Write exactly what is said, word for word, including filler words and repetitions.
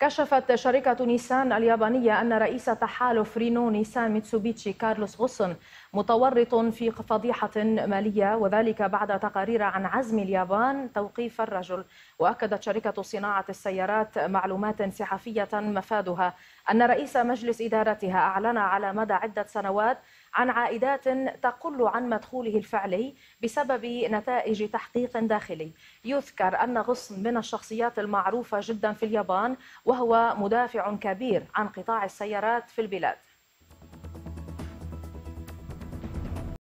كشفت شركة نيسان اليابانية أن رئيس تحالف رينو نيسان ميتسوبيتشي كارلوس غوسن متورط في فضيحة مالية، وذلك بعد تقارير عن عزم اليابان توقيف الرجل. وأكدت شركة صناعة السيارات معلومات صحفية مفادها أن رئيس مجلس إدارتها أعلن على مدى عدة سنوات عن عائدات تقل عن مدخوله الفعلي بسبب نتائج تحقيق داخلي. يذكر أن غصن من الشخصيات المعروفة جدا في اليابان، وهو مدافع كبير عن قطاع السيارات في البلاد.